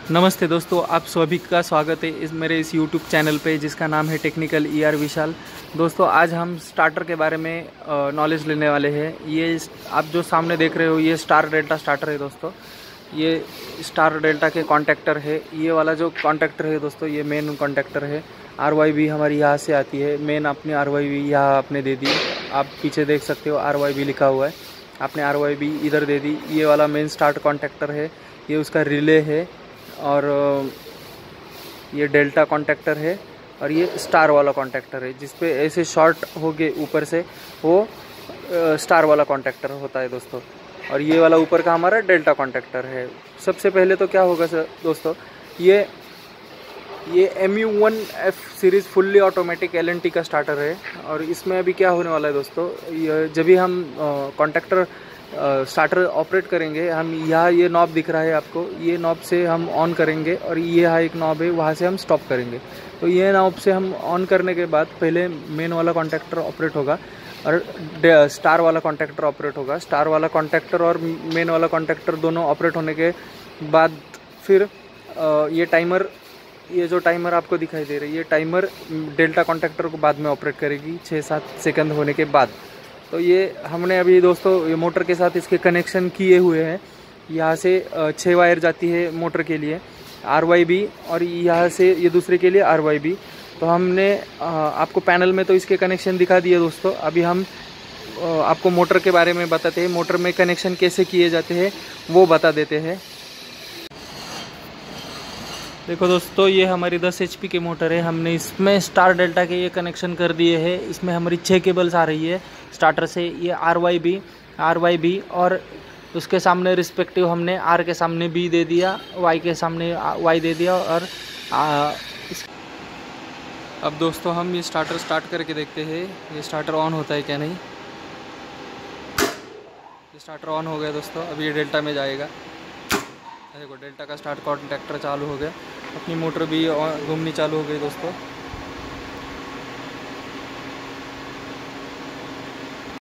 नमस्ते दोस्तों, आप सभी का स्वागत है मेरे इस YouTube चैनल पे जिसका नाम है टेक्निकल ER विशाल। दोस्तों आज हम स्टार्टर के बारे में नॉलेज लेने वाले हैं। ये आप जो सामने देख रहे हो ये स्टार डेल्टा स्टार्टर है दोस्तों। ये स्टार डेल्टा के कॉन्टैक्टर है। ये वाला जो कॉन्टैक्टर है दोस्तों ये मेन कॉन्टैक्टर है। RYB हमारी यहाँ से आती है। मेन अपनी RYB यहाँ आपने दे दी, आप पीछे देख सकते हो RYB लिखा हुआ है। आपने RYB इधर दे दी। ये वाला मेन स्टार्ट कॉन्टैक्टर है, ये उसका रिले है। और ये डेल्टा कॉन्टैक्टर है और ये स्टार वाला कॉन्टैक्टर है जिस पे ऐसे शॉर्ट हो गए ऊपर से वो स्टार वाला कॉन्टैक्टर होता है दोस्तों। और ये वाला ऊपर का हमारा डेल्टा कॉन्टैक्टर है। सबसे पहले तो क्या होगा सर दोस्तों, ये MU1F series fully automatic LNT का स्टार्टर है। और इसमें अभी क्या होने वाला है दोस्तों, जब भी हम कॉन्टैक्टर स्टार्टर ऑपरेट करेंगे, हम यहाँ ये नॉब दिख रहा है आपको, ये नॉब से हम ऑन करेंगे और ये यहाँ एक नॉब है वहाँ से हम स्टॉप करेंगे। तो ये नॉब से हम ऑन करने के बाद पहले मेन वाला कॉन्टैक्टर ऑपरेट होगा और स्टार वाला कॉन्टैक्टर ऑपरेट होगा। स्टार वाला कॉन्टैक्टर और मेन वाला कॉन्टैक्टर दोनों ऑपरेट होने के बाद फिर ये जो टाइमर आपको दिखाई दे रही है, ये टाइमर डेल्टा कॉन्टैक्टर को बाद में ऑपरेट करेगी 6-7 सेकंड होने के बाद। तो ये हमने अभी दोस्तों ये मोटर के साथ इसके कनेक्शन किए हुए हैं। यहाँ से 6 वायर जाती है मोटर के लिए RYB और यहाँ से ये दूसरे के लिए RYB। तो हमने आपको पैनल में तो इसके कनेक्शन दिखा दिए दोस्तों। अभी हम आपको मोटर के बारे में बताते हैं, मोटर में कनेक्शन कैसे किए जाते हैं वो बता देते हैं। देखो दोस्तों, ये हमारी 10 HP की मोटर है। हमने इसमें स्टार डेल्टा के ये कनेक्शन कर दिए हैं। इसमें हमारी 6 केबल्स आ रही है स्टार्टर से। ये RYB और उसके सामने रिस्पेक्टिव हमने R के सामने B दे दिया, Y के सामने Y दे दिया। और अब दोस्तों हम ये स्टार्टर स्टार्ट करके देखते हैं ये स्टार्टर ऑन होता है क्या नहीं। ये स्टार्टर ऑन हो गया दोस्तों। अब ये डेल्टा में जाएगा। देखो डेल्टा का स्टार्ट कॉन्टैक्टर चालू हो गया, अपनी मोटर भी घूमनी चालू हो गई दोस्तों।